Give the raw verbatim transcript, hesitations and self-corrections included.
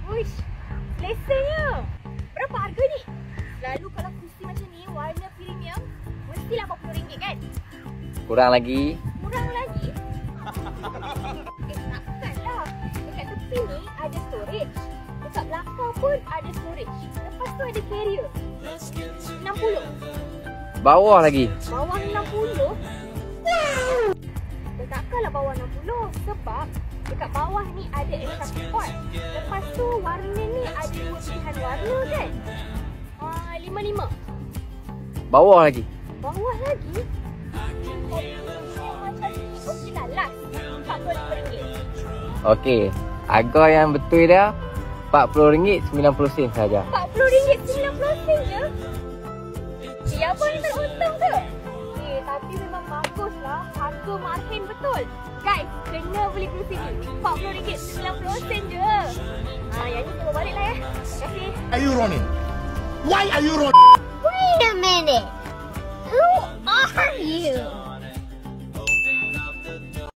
Uish, selesanya. Berapa harga ni? Lalu kalau kursi macam ni, warna premium, mestilah empat puluh ringgit kan? Kurang lagi. Kurang lagi? Eh, takkanlah. Dekat tepi ni ada storage. Dekat belakang pun ada storage. Lepas tu ada carrier. enam puluh. Bawah lagi. Bawah enam puluh? Eh, takkanlah bawah enam puluh. Sebab dekat bawah ni ada extra support. Lepas tu warna ni ada dua pilihan warna kan? Uh, lima lima. Bawah lagi. Bawah lagi? Macam ni. Okey lah, last. empat puluh lima ringgit. Okey. Harga yang betul dia empat puluh ringgit sembilan puluh sen saja. empat puluh ringgit sembilan puluh sen je? Eh, abang ni tak untung ke? Eh, tapi memang baguslah. Harga marhen betul. Guys, kena beli kerusi ni. empat puluh ringgit sembilan puluh sen je. Ha, yang ni kita bawa balik lah ya. Terima kasih. Are you running? Why are you running?